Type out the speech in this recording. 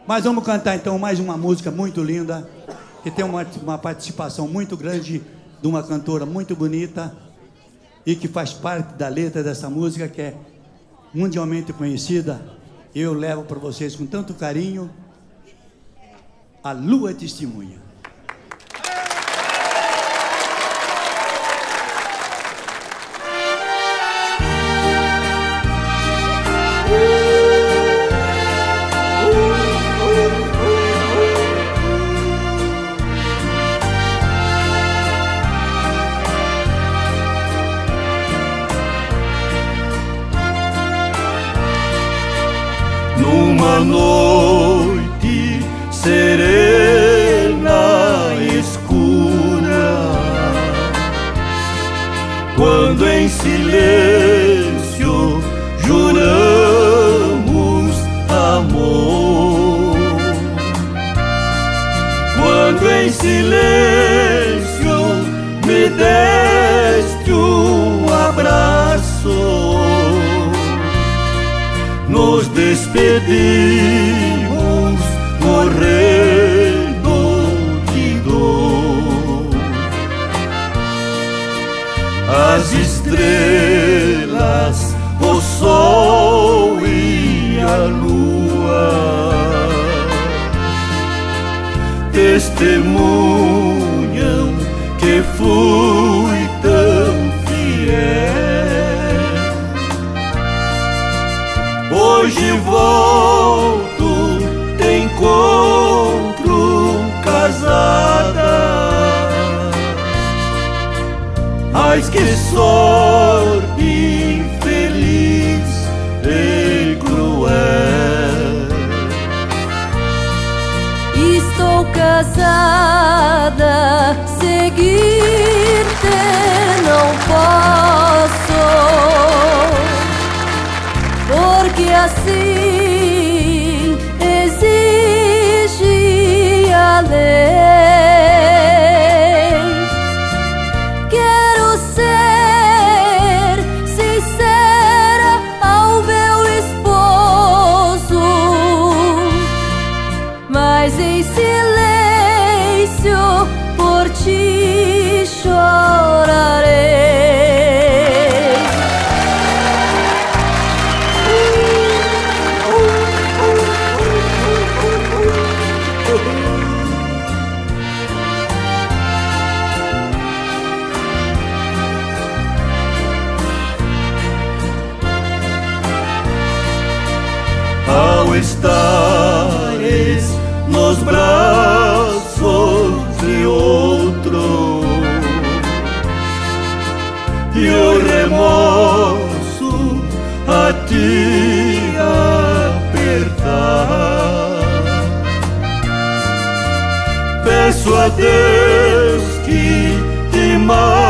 Mas vamos cantar então mais uma música muito linda, que tem uma participação muito grande de uma cantora muito bonita e que faz parte da letra dessa música, que é mundialmente conhecida. Eu levo para vocês com tanto carinho, A Lua Testemunha. Numa noite serena e escura, quando em silêncio juramos amor, quando em silêncio me deste um abraço, nos despedimos morrendo de dor. As estrelas, o sol e a lua testemunham que fui tão fiel. Hoje volto, te encontro casada. Ai, que sorte infeliz e cruel. Estou casada, seguir-te não posso, porque assim exige a lei. Quero ser sincera ao meu esposo, mas em silêncio por ti chorarei. Ao estares nos braços de outro e o remorso a te apertar, peço a Deus que te mate